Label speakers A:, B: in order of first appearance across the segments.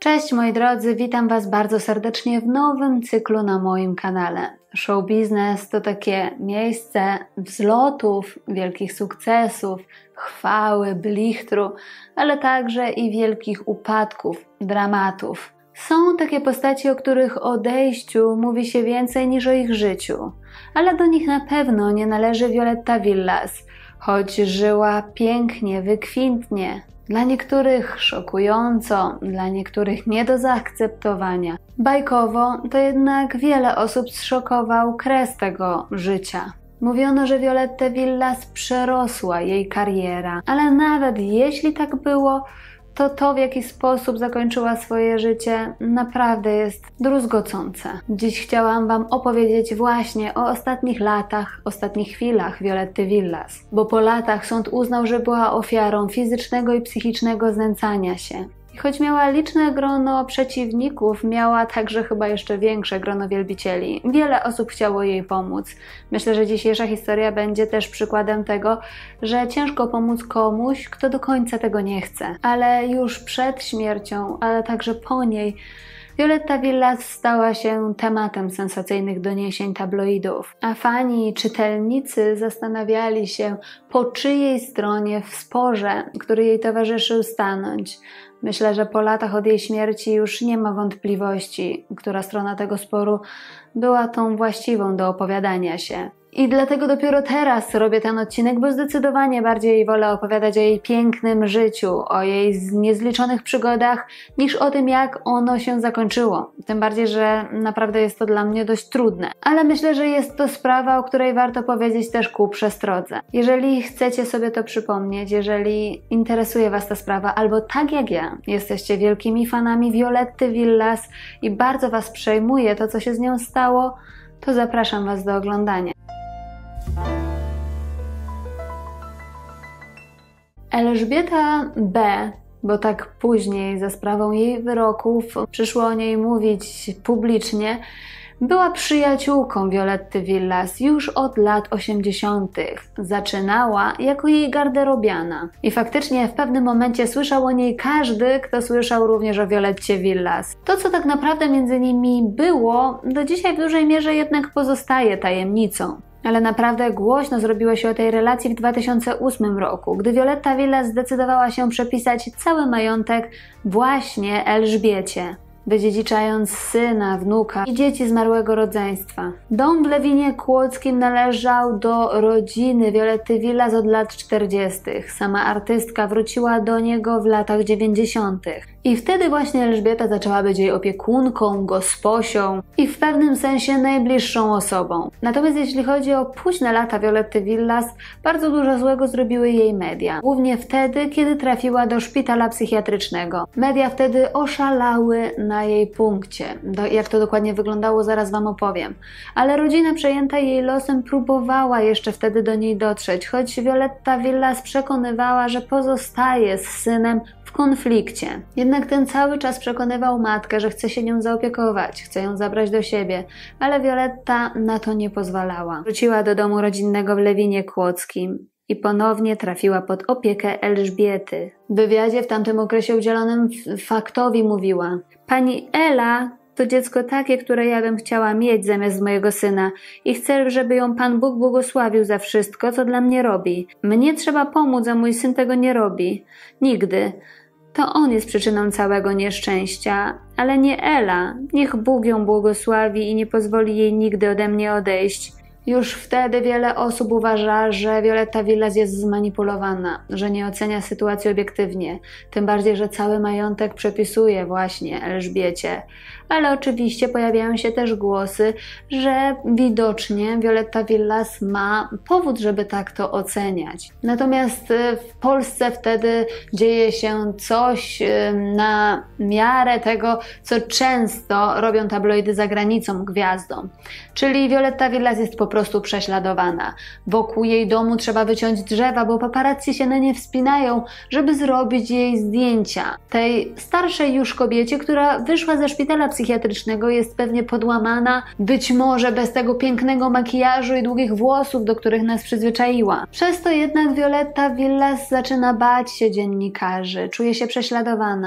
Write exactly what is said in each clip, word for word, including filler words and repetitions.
A: Cześć moi drodzy, witam Was bardzo serdecznie w nowym cyklu na moim kanale. Show biznes to takie miejsce wzlotów, wielkich sukcesów, chwały, blichtru, ale także i wielkich upadków, dramatów. Są takie postaci, o których odejściu mówi się więcej niż o ich życiu, ale do nich na pewno nie należy Violetta Villas, choć żyła pięknie, wykwintnie. Dla niektórych szokująco, dla niektórych nie do zaakceptowania. Bajkowo to jednak wiele osób zszokował kres tego życia. Mówiono, że Violettę Villas przerosła jej kariera, ale nawet jeśli tak było, to to, w jaki sposób zakończyła swoje życie, naprawdę jest druzgocące. Dziś chciałam Wam opowiedzieć właśnie o ostatnich latach, ostatnich chwilach Violetty Villas, bo po latach sąd uznał, że była ofiarą fizycznego i psychicznego znęcania się. I choć miała liczne grono przeciwników, miała także chyba jeszcze większe grono wielbicieli. Wiele osób chciało jej pomóc. Myślę, że dzisiejsza historia będzie też przykładem tego, że ciężko pomóc komuś, kto do końca tego nie chce. Ale już przed śmiercią, ale także po niej, Violetta Villas stała się tematem sensacyjnych doniesień tabloidów, a fani i czytelnicy zastanawiali się, po czyjej stronie w sporze, który jej towarzyszył, stanąć. Myślę, że po latach od jej śmierci już nie ma wątpliwości, która strona tego sporu była tą właściwą do opowiadania się. I dlatego dopiero teraz robię ten odcinek, bo zdecydowanie bardziej wolę opowiadać o jej pięknym życiu, o jej niezliczonych przygodach, niż o tym, jak ono się zakończyło. Tym bardziej, że naprawdę jest to dla mnie dość trudne. Ale myślę, że jest to sprawa, o której warto powiedzieć też ku przestrodze. Jeżeli chcecie sobie to przypomnieć, jeżeli interesuje Was ta sprawa, albo tak jak ja, jesteście wielkimi fanami Violetty Villas i bardzo Was przejmuje to, co się z nią stało, to zapraszam Was do oglądania. Elżbieta B., bo tak później za sprawą jej wyroków przyszło o niej mówić publicznie, była przyjaciółką Violetty Villas już od lat osiemdziesiątych. Zaczynała jako jej garderobiana i faktycznie w pewnym momencie słyszał o niej każdy, kto słyszał również o Violetcie Villas. To, co tak naprawdę między nimi było, do dzisiaj w dużej mierze jednak pozostaje tajemnicą. Ale naprawdę głośno zrobiło się o tej relacji w dwa tysiące ósmym roku, gdy Violetta Villas zdecydowała się przepisać cały majątek właśnie Elżbiecie, wydziedziczając syna, wnuka i dzieci zmarłego rodzeństwa. Dom w Lewinie Kłodzkim należał do rodziny Violetty Villas od lat czterdziestych. Sama artystka wróciła do niego w latach dziewięćdziesiątych. I wtedy właśnie Elżbieta zaczęła być jej opiekunką, gosposią i w pewnym sensie najbliższą osobą. Natomiast jeśli chodzi o późne lata Violetty Villas, bardzo dużo złego zrobiły jej media. Głównie wtedy, kiedy trafiła do szpitala psychiatrycznego. Media wtedy oszalały na jej punkcie. Do, jak to dokładnie wyglądało, zaraz Wam opowiem. Ale rodzina przejęta jej losem próbowała jeszcze wtedy do niej dotrzeć, choć Violetta Villas przekonywała, że pozostaje z synem w konflikcie. Jednak ten cały czas przekonywał matkę, że chce się nią zaopiekować, chce ją zabrać do siebie, ale Violetta na to nie pozwalała. Wróciła do domu rodzinnego w Lewinie Kłodzkim i ponownie trafiła pod opiekę Elżbiety. W wywiadzie w tamtym okresie udzielonym Faktowi mówiła: pani Ela to dziecko takie, które ja bym chciała mieć zamiast mojego syna i chcę, żeby ją Pan Bóg błogosławił za wszystko, co dla mnie robi. Mnie trzeba pomóc, a mój syn tego nie robi. Nigdy. To on jest przyczyną całego nieszczęścia, ale nie Ela. Niech Bóg ją błogosławi i nie pozwoli jej nigdy ode mnie odejść. Już wtedy wiele osób uważa, że Violetta Villas jest zmanipulowana, że nie ocenia sytuacji obiektywnie, tym bardziej, że cały majątek przepisuje właśnie Elżbiecie. Ale oczywiście pojawiają się też głosy, że widocznie Violetta Villas ma powód, żeby tak to oceniać. Natomiast w Polsce wtedy dzieje się coś na miarę tego, co często robią tabloidy za granicą gwiazdom. Czyli Violetta Villas jest po prostu prześladowana. Wokół jej domu trzeba wyciąć drzewa, bo paparazzi się na nie wspinają, żeby zrobić jej zdjęcia. Tej starszej już kobiecie, która wyszła ze szpitala psychiatrycznego, jest pewnie podłamana, być może bez tego pięknego makijażu i długich włosów, do których nas przyzwyczaiła. Przez to jednak Violetta Villas zaczyna bać się dziennikarzy, czuje się prześladowana.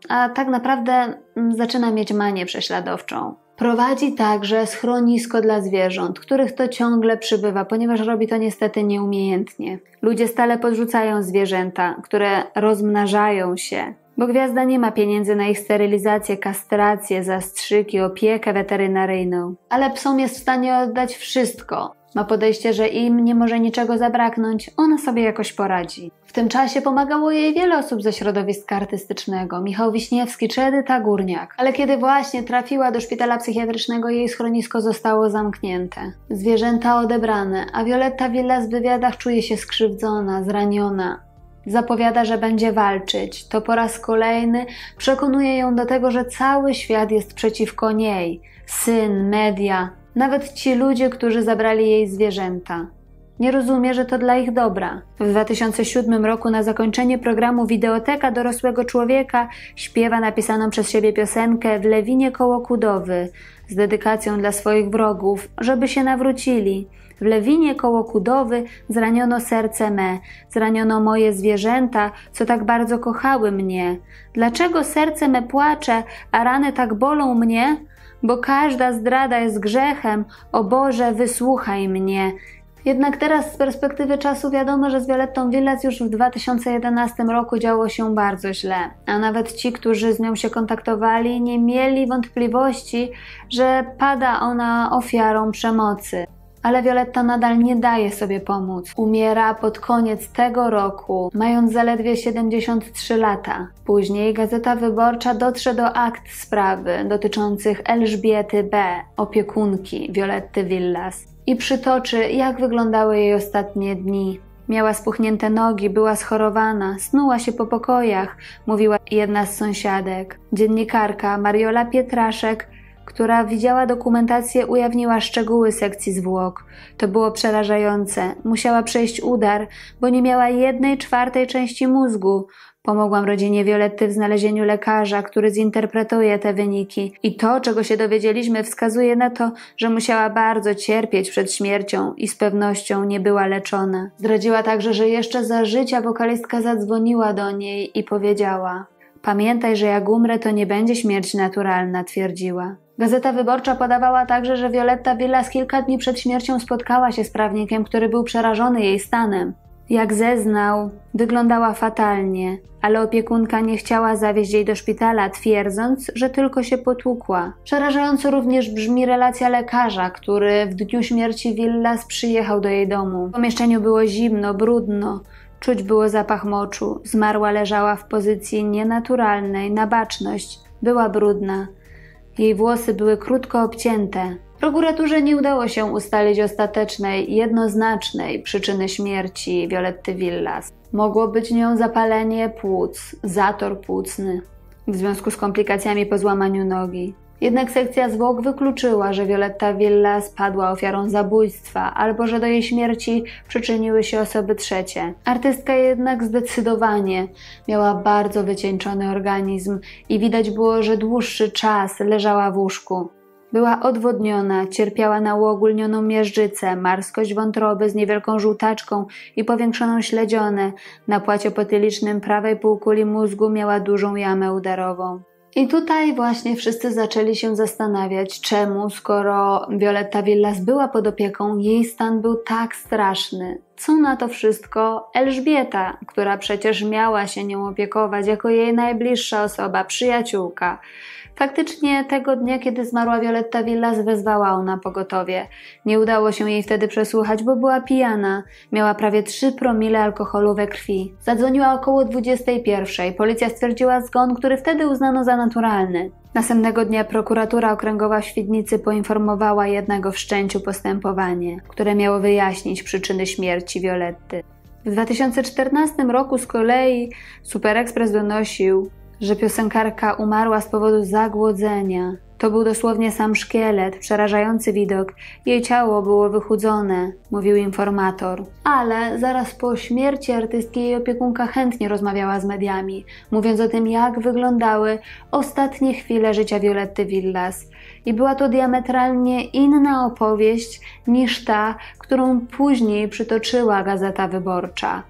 A: a tak naprawdę zaczyna mieć manię prześladowczą. Prowadzi także schronisko dla zwierząt, których to ciągle przybywa, ponieważ robi to niestety nieumiejętnie. Ludzie stale podrzucają zwierzęta, które rozmnażają się, bo gwiazda nie ma pieniędzy na ich sterylizację, kastrację, zastrzyki, opiekę weterynaryjną. Ale psom jest w stanie oddać wszystko. Ma podejście, że im nie może niczego zabraknąć, ona sobie jakoś poradzi. W tym czasie pomagało jej wiele osób ze środowiska artystycznego, Michał Wiśniewski czy Edyta Górniak. Ale kiedy właśnie trafiła do szpitala psychiatrycznego, jej schronisko zostało zamknięte. Zwierzęta odebrane, a Violetta Villas w wywiadach czuje się skrzywdzona, zraniona. Zapowiada, że będzie walczyć. To po raz kolejny przekonuje ją do tego, że cały świat jest przeciwko niej. Syn, media, nawet ci ludzie, którzy zabrali jej zwierzęta. Nie rozumie, że to dla ich dobra. W dwa tysiące siódmym roku na zakończenie programu Wideoteka dorosłego człowieka śpiewa napisaną przez siebie piosenkę W lewinie koło Kudowy z dedykacją dla swoich wrogów, żeby się nawrócili. W lewinie koło Kudowy zraniono serce me, zraniono moje zwierzęta, co tak bardzo kochały mnie. Dlaczego serce me płacze, a rany tak bolą mnie? Bo każda zdrada jest grzechem, o Boże, wysłuchaj mnie. Jednak teraz z perspektywy czasu wiadomo, że z Violettą Villas już w dwa tysiące jedenastym roku działo się bardzo źle, a nawet ci, którzy z nią się kontaktowali, nie mieli wątpliwości, że pada ona ofiarą przemocy. Ale Violetta nadal nie daje sobie pomóc. Umiera pod koniec tego roku, mając zaledwie siedemdziesiąt trzy lata. Później Gazeta Wyborcza dotrze do akt sprawy dotyczących Elżbiety B., opiekunki Violetty Villas, i przytoczy, jak wyglądały jej ostatnie dni. Miała spuchnięte nogi, była schorowana, snuła się po pokojach, mówiła jedna z sąsiadek. Dziennikarka Mariola Pietraszek, która widziała dokumentację, ujawniła szczegóły sekcji zwłok. To było przerażające. Musiała przejść udar, bo nie miała jednej czwartej części mózgu. Pomogłam rodzinie Violetty w znalezieniu lekarza, który zinterpretuje te wyniki. I to, czego się dowiedzieliśmy, wskazuje na to, że musiała bardzo cierpieć przed śmiercią i z pewnością nie była leczona. Zdradziła także, że jeszcze za życia wokalistka zadzwoniła do niej i powiedziała: pamiętaj, że jak umrę, to nie będzie śmierć naturalna, twierdziła. Gazeta Wyborcza podawała także, że Violetta Villas kilka dni przed śmiercią spotkała się z prawnikiem, który był przerażony jej stanem. Jak zeznał, wyglądała fatalnie, ale opiekunka nie chciała zawieźć jej do szpitala, twierdząc, że tylko się potłukła. Przerażająco również brzmi relacja lekarza, który w dniu śmierci Villas przyjechał do jej domu. W pomieszczeniu było zimno, brudno, czuć było zapach moczu. Zmarła leżała w pozycji nienaturalnej, na baczność, była brudna. Jej włosy były krótko obcięte. Prokuraturze nie udało się ustalić ostatecznej, jednoznacznej przyczyny śmierci Violetty Villas. Mogło być nią zapalenie płuc, zator płucny w związku z komplikacjami po złamaniu nogi. Jednak sekcja zwłok wykluczyła, że Violetta Villas padła ofiarą zabójstwa albo że do jej śmierci przyczyniły się osoby trzecie. Artystka jednak zdecydowanie miała bardzo wycieńczony organizm i widać było, że dłuższy czas leżała w łóżku. Była odwodniona, cierpiała na uogólnioną miażdżycę, marskość wątroby z niewielką żółtaczką i powiększoną śledzionę. Na płacie potylicznym prawej półkuli mózgu miała dużą jamę udarową. I tutaj właśnie wszyscy zaczęli się zastanawiać, czemu, skoro Violetta Villas była pod opieką, jej stan był tak straszny. Co na to wszystko Elżbieta, która przecież miała się nią opiekować jako jej najbliższa osoba, przyjaciółka. Faktycznie tego dnia, kiedy zmarła Violetta Villas, wezwała ona pogotowie. Nie udało się jej wtedy przesłuchać, bo była pijana. Miała prawie trzy promile alkoholu we krwi. Zadzwoniła około dwudziestej pierwszej. Policja stwierdziła zgon, który wtedy uznano za naturalny. Następnego dnia prokuratura okręgowa w Świdnicy poinformowała jednak o wszczęciu postępowanie, które miało wyjaśnić przyczyny śmierci Violetty. W dwa tysiące czternastym roku z kolei Super Express donosił, że piosenkarka umarła z powodu zagłodzenia. To był dosłownie sam szkielet, przerażający widok. Jej ciało było wychudzone, mówił informator. Ale zaraz po śmierci artystki jej opiekunka chętnie rozmawiała z mediami, mówiąc o tym, jak wyglądały ostatnie chwile życia Violetty Villas. I była to diametralnie inna opowieść niż ta, którą później przytoczyła Gazeta Wyborcza.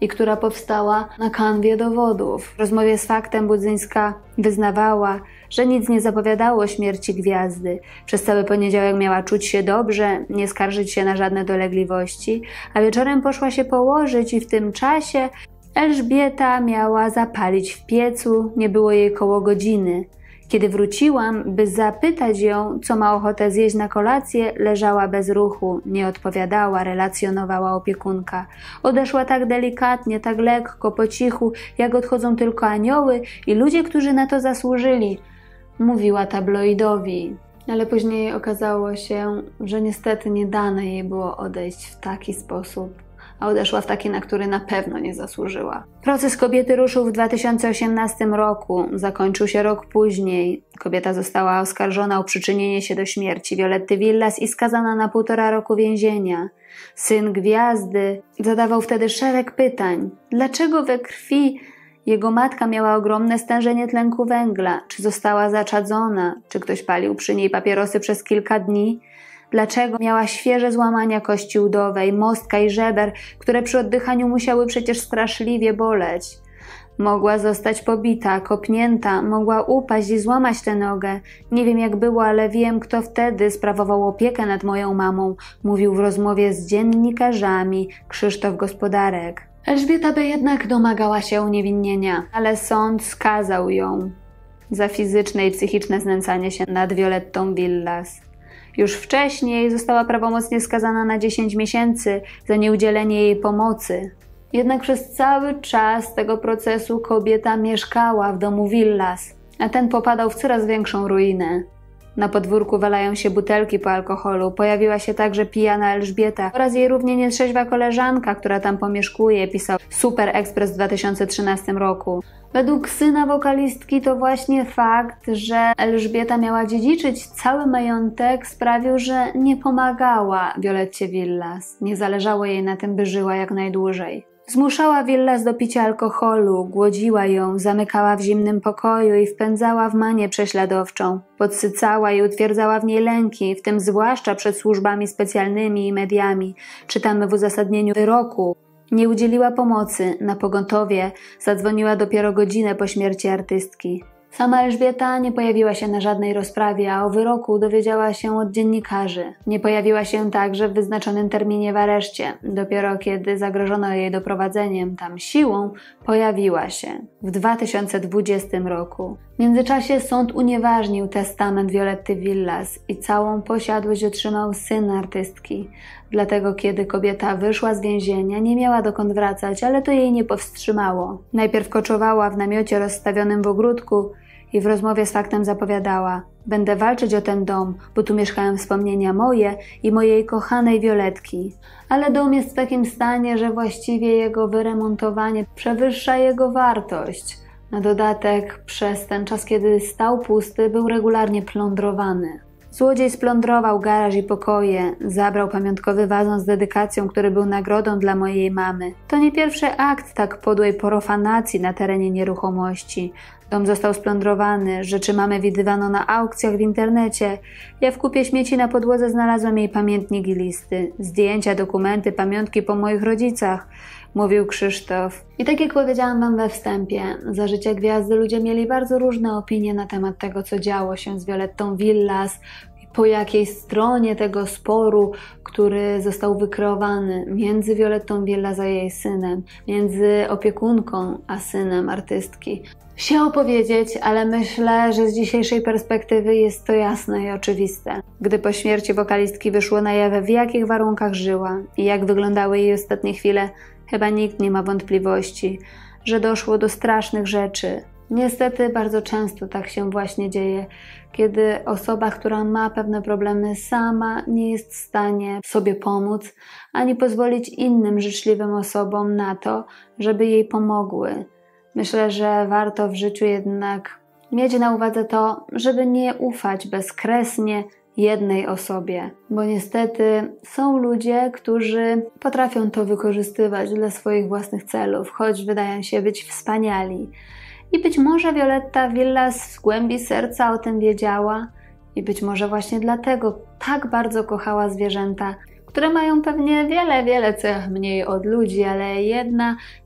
A: i która powstała na kanwie dowodów. W rozmowie z Faktem Budzyńska wyznawała, że nic nie zapowiadało śmierci gwiazdy. Przez cały poniedziałek miała czuć się dobrze, nie skarżyć się na żadne dolegliwości, a wieczorem poszła się położyć i w tym czasie Elżbieta miała zapalić w piecu, nie było jej koło godziny. Kiedy wróciłam, by zapytać ją, co ma ochotę zjeść na kolację, leżała bez ruchu, nie odpowiadała, relacjonowała opiekunka. Odeszła tak delikatnie, tak lekko, po cichu, jak odchodzą tylko anioły i ludzie, którzy na to zasłużyli, mówiła tabloidowi. Ale później okazało się, że niestety nie dane jej było odejść w taki sposób, a odeszła w taki, na który na pewno nie zasłużyła. Proces kobiety ruszył w dwa tysiące osiemnastym roku, zakończył się rok później. Kobieta została oskarżona o przyczynienie się do śmierci Violetty Villas i skazana na półtora roku więzienia. Syn gwiazdy zadawał wtedy szereg pytań. Dlaczego we krwi jego matka miała ogromne stężenie tlenku węgla? Czy została zaczadzona? Czy ktoś palił przy niej papierosy przez kilka dni? Dlaczego miała świeże złamania kości udowej, mostka i żeber, które przy oddychaniu musiały przecież straszliwie boleć? Mogła zostać pobita, kopnięta, mogła upaść i złamać tę nogę. Nie wiem jak było, ale wiem, kto wtedy sprawował opiekę nad moją mamą, mówił w rozmowie z dziennikarzami Krzysztof Gospodarek. Elżbieta by jednak domagała się uniewinnienia, ale sąd skazał ją za fizyczne i psychiczne znęcanie się nad Violettą Villas. Już wcześniej została prawomocnie skazana na dziesięć miesięcy za nieudzielenie jej pomocy. Jednak przez cały czas tego procesu kobieta mieszkała w domu Villas, a ten popadał w coraz większą ruinę. Na podwórku walają się butelki po alkoholu, pojawiła się także pijana Elżbieta oraz jej równie nietrzeźwa koleżanka, która tam pomieszkuje, pisał Super Express w dwa tysiące trzynastym roku. Według syna wokalistki to właśnie fakt, że Elżbieta miała dziedziczyć cały majątek, sprawił, że nie pomagała Violetcie Villas. Nie zależało jej na tym, by żyła jak najdłużej. Zmuszała Villas do picia alkoholu, głodziła ją, zamykała w zimnym pokoju i wpędzała w manię prześladowczą. Podsycała i utwierdzała w niej lęki, w tym zwłaszcza przed służbami specjalnymi i mediami. Czytamy w uzasadnieniu wyroku. Nie udzieliła pomocy, na pogotowie zadzwoniła dopiero godzinę po śmierci artystki. Sama Elżbieta nie pojawiła się na żadnej rozprawie, a o wyroku dowiedziała się od dziennikarzy. Nie pojawiła się także w wyznaczonym terminie w areszcie. Dopiero kiedy zagrożono jej doprowadzeniem tam siłą, pojawiła się w dwa tysiące dwudziestym roku. W międzyczasie sąd unieważnił testament Violetty Villas i całą posiadłość otrzymał syn artystki. Dlatego kiedy kobieta wyszła z więzienia, nie miała dokąd wracać, ale to jej nie powstrzymało. Najpierw koczowała w namiocie rozstawionym w ogródku i w rozmowie z Faktem zapowiadała: będę walczyć o ten dom, bo tu mieszkają wspomnienia moje i mojej kochanej Violetki. Ale dom jest w takim stanie, że właściwie jego wyremontowanie przewyższa jego wartość. Na dodatek przez ten czas, kiedy stał pusty, był regularnie plądrowany. Złodziej splądrował garaż i pokoje, zabrał pamiątkowy wazon z dedykacją, który był nagrodą dla mojej mamy. To nie pierwszy akt tak podłej profanacji na terenie nieruchomości. Dom został splądrowany, rzeczy mamy widywano na aukcjach w internecie. Ja w kupie śmieci na podłodze znalazłem jej pamiętnik i listy, zdjęcia, dokumenty, pamiątki po moich rodzicach, mówił Krzysztof. I tak jak powiedziałam wam we wstępie, za życia gwiazdy ludzie mieli bardzo różne opinie na temat tego, co działo się z Violettą Villas, po jakiej stronie tego sporu, który został wykreowany między Violettą Villas a jej synem, między opiekunką a synem artystki, się opowiedzieć, ale myślę, że z dzisiejszej perspektywy jest to jasne i oczywiste. Gdy po śmierci wokalistki wyszło na jaw, w jakich warunkach żyła i jak wyglądały jej ostatnie chwile, chyba nikt nie ma wątpliwości, że doszło do strasznych rzeczy. Niestety bardzo często tak się właśnie dzieje, kiedy osoba, która ma pewne problemy, sama nie jest w stanie sobie pomóc, ani pozwolić innym życzliwym osobom na to, żeby jej pomogły. Myślę, że warto w życiu jednak mieć na uwadze to, żeby nie ufać bezkresnie jednej osobie, bo niestety są ludzie, którzy potrafią to wykorzystywać dla swoich własnych celów, choć wydają się być wspaniali. I być może Violetta Villas w głębi serca o tym wiedziała i być może właśnie dlatego tak bardzo kochała zwierzęta, które mają pewnie wiele, wiele cech mniej od ludzi, ale jedna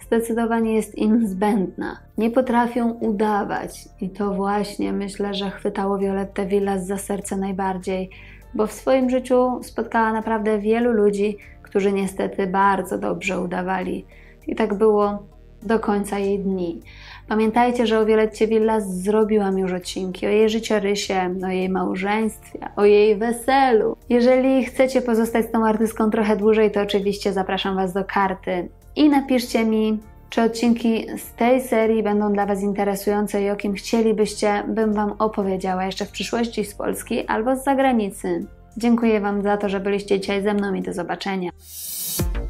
A: zdecydowanie jest im zbędna. Nie potrafią udawać i to właśnie myślę, że chwytało Violettę Villas za serce najbardziej, bo w swoim życiu spotkała naprawdę wielu ludzi, którzy niestety bardzo dobrze udawali. I tak było do końca jej dni. Pamiętajcie, że o Violetcie Villas zrobiłam już odcinki o jej życiorysie, o jej małżeństwie, o jej weselu. Jeżeli chcecie pozostać z tą artystką trochę dłużej, to oczywiście zapraszam Was do karty i napiszcie mi, czy odcinki z tej serii będą dla Was interesujące i o kim chcielibyście, bym Wam opowiedziała jeszcze w przyszłości z Polski albo z zagranicy. Dziękuję Wam za to, że byliście dzisiaj ze mną i do zobaczenia.